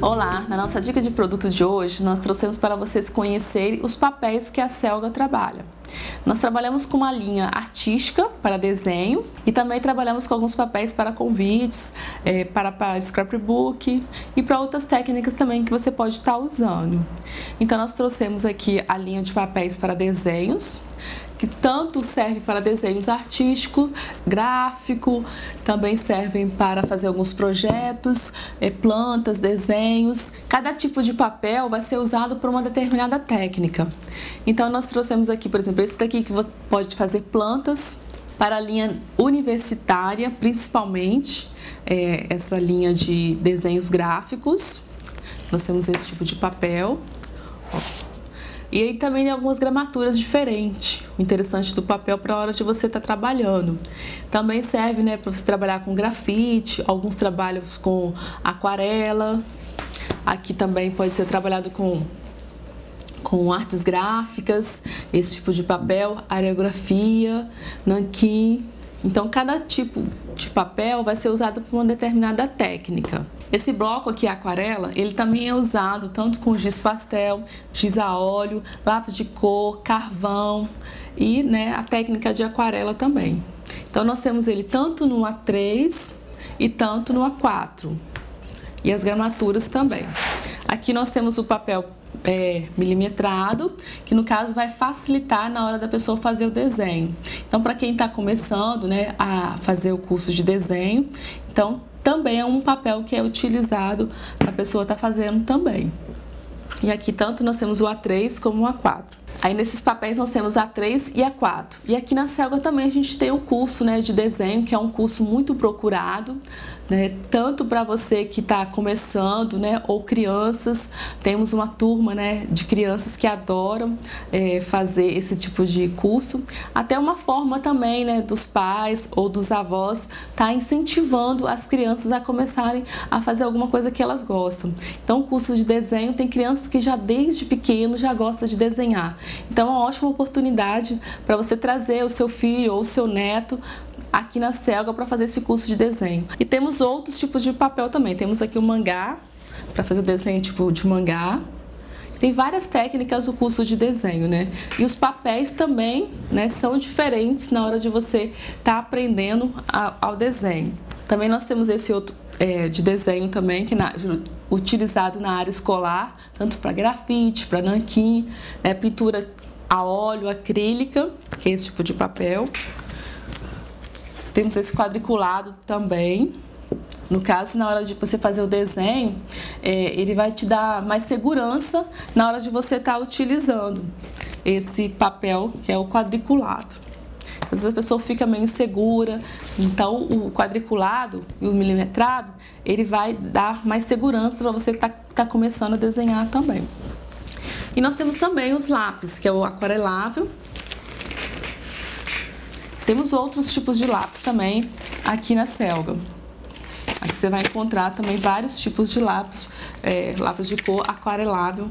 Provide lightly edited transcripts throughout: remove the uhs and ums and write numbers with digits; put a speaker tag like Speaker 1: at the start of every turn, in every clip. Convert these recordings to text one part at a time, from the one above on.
Speaker 1: Olá, na nossa dica de produto de hoje, nós trouxemos para vocês conhecerem os papéis que a Selga trabalha. Nós trabalhamos com uma linha artística para desenho e também trabalhamos com alguns papéis para convites, para scrapbook e para outras técnicas também que você pode estar usando. Então nós trouxemos aqui a linha de papéis para desenhos, que tanto serve para desenhos artísticos, gráfico, também servem para fazer alguns projetos, plantas, desenhos. Cada tipo de papel vai ser usado por uma determinada técnica. Então nós trouxemos aqui, por exemplo, esse daqui que você pode fazer plantas para a linha universitária, principalmente essa linha de desenhos gráficos. Nós temos esse tipo de papel. E aí também tem algumas gramaturas diferentes, o interessante do papel para a hora de você estar trabalhando. Também serve, para você trabalhar com grafite, alguns trabalhos com aquarela. Aqui também pode ser trabalhado com artes gráficas, esse tipo de papel, aerografia, nanquim. Então cada tipo de papel vai ser usado por uma determinada técnica. Esse bloco aqui, aquarela, ele também é usado tanto com giz pastel, giz a óleo, lápis de cor, carvão e a técnica de aquarela também. Então nós temos ele tanto no A3 e tanto no A4 e as gramaturas também. Aqui nós temos o papel milimetrado, que no caso vai facilitar na hora da pessoa fazer o desenho. Então para quem está começando a fazer o curso de desenho, então também é um papel que é utilizado para a pessoa estar fazendo também. E aqui tanto nós temos o A3 como o A4. Aí nesses papéis nós temos A3 e A4. E aqui na Selga também a gente tem o curso de desenho, que é um curso muito procurado, tanto para você que está começando, ou crianças. Temos uma turma de crianças que adoram fazer esse tipo de curso. Até uma forma também dos pais ou dos avós tá incentivando as crianças a começarem a fazer alguma coisa que elas gostam. Então o curso de desenho tem crianças que já desde pequeno já gostam de desenhar. Então é uma ótima oportunidade para você trazer o seu filho ou o seu neto aqui na Selga para fazer esse curso de desenho. E temos outros tipos de papel também. Temos aqui o mangá, para fazer o desenho tipo de mangá. Tem várias técnicas o curso de desenho, E os papéis também, são diferentes na hora de você estar aprendendo ao desenho. Também nós temos esse outro de desenho também, que utilizado na área escolar, tanto para grafite, para nanquim, pintura a óleo, acrílica, que é esse tipo de papel. Temos esse quadriculado também. No caso, na hora de você fazer o desenho, ele vai te dar mais segurança na hora de você estar utilizando esse papel, que é o quadriculado. Às vezes a pessoa fica meio insegura, então o quadriculado e o milimetrado, ele vai dar mais segurança para você que tá começando a desenhar também. E nós temos também os lápis, que é o aquarelável. Temos outros tipos de lápis também aqui na Selga. Aqui você vai encontrar também vários tipos de lápis, lápis de cor aquarelável,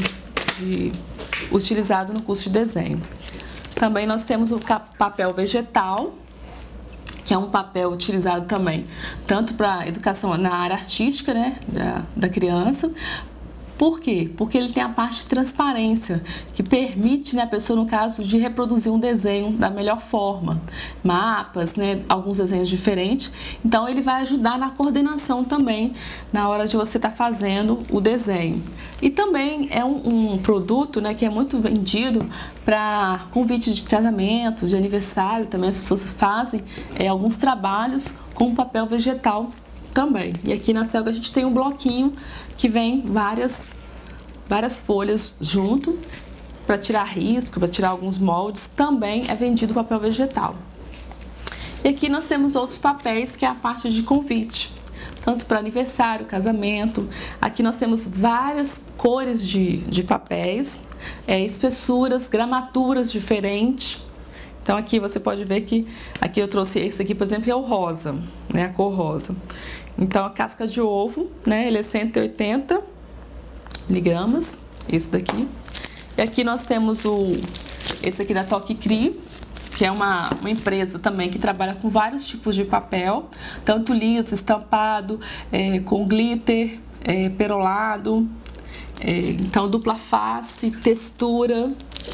Speaker 1: utilizado no curso de desenho. Também nós temos o papel vegetal, que é um papel utilizado também tanto para educação na área artística, da criança. Por quê? Porque ele tem a parte de transparência, que permite a pessoa, no caso, de reproduzir um desenho da melhor forma. Mapas, alguns desenhos diferentes. Então, ele vai ajudar na coordenação também, na hora de você estar fazendo o desenho. E também é um produto que é muito vendido para convite de casamento, de aniversário. Também as pessoas fazem alguns trabalhos com papel vegetal também. E aqui na Selga a gente tem um bloquinho que vem várias folhas junto para tirar risco, para tirar alguns moldes. Também é vendido papel vegetal. E aqui nós temos outros papéis, que é a parte de convite, tanto para aniversário, casamento. Aqui nós temos várias cores de papéis, espessuras, gramaturas diferentes. Então aqui você pode ver que aqui eu trouxe esse aqui, por exemplo, é o rosa, a cor rosa. Então a casca de ovo, ele é 180 miligramas, esse daqui. E aqui nós temos esse aqui da Toque Cri, que é uma empresa também que trabalha com vários tipos de papel, tanto liso, estampado, com glitter, perolado, então dupla face, textura.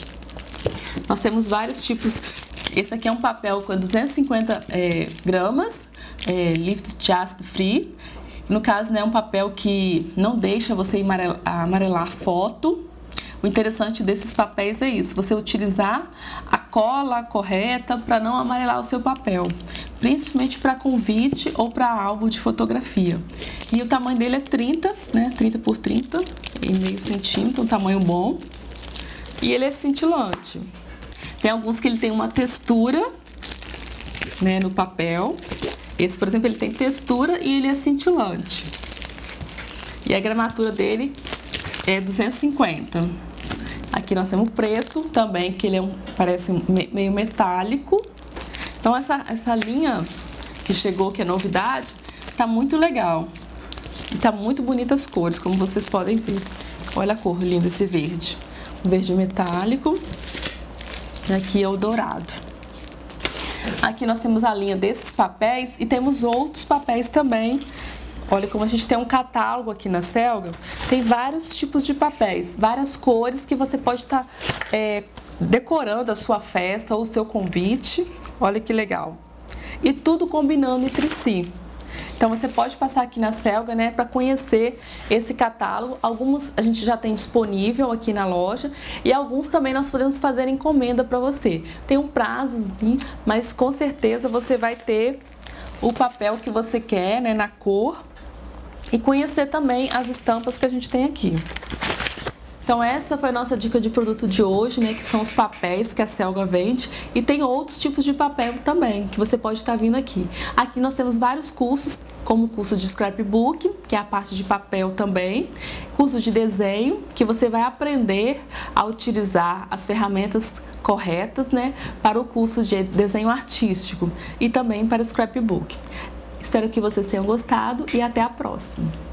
Speaker 1: Nós temos vários tipos. Esse aqui é um papel com 250 gramas, lift just free. No caso, né, é um papel que não deixa você amarelar foto. O interessante desses papéis é isso, você utilizar a cola correta para não amarelar o seu papel, principalmente para convite ou para álbum de fotografia. E o tamanho dele é 30, né, 30 por 30 e meio centímetro, um tamanho bom. E ele é cintilante. Tem alguns que ele tem uma textura, né, no papel. Esse, por exemplo, ele tem textura e ele é cintilante. E a gramatura dele é 250. Aqui nós temos o preto também, que ele parece meio metálico. Então essa linha que chegou, que é novidade, tá muito legal. E tá muito bonita as cores, como vocês podem ver. Olha a cor linda, esse verde. O verde metálico. E aqui é o dourado. Aqui nós temos a linha desses papéis e temos outros papéis também. Olha como a gente tem um catálogo aqui na Selga, tem vários tipos de papéis, várias cores que você pode estar decorando a sua festa ou o seu convite. Olha que legal. E tudo combinando entre si. Então você pode passar aqui na Selga, né, para conhecer esse catálogo. Alguns a gente já tem disponível aqui na loja e alguns também nós podemos fazer encomenda para você. Tem um prazozinho, mas com certeza você vai ter o papel que você quer, né, na cor, e conhecer também as estampas que a gente tem aqui. Então essa foi a nossa dica de produto de hoje, né, que são os papéis que a Selga vende, e tem outros tipos de papel também, que você pode estar vindo aqui. Aqui nós temos vários cursos, como o curso de scrapbook, que é a parte de papel também, curso de desenho, que você vai aprender a utilizar as ferramentas corretas, né, para o curso de desenho artístico e também para scrapbook. Espero que vocês tenham gostado e até a próxima!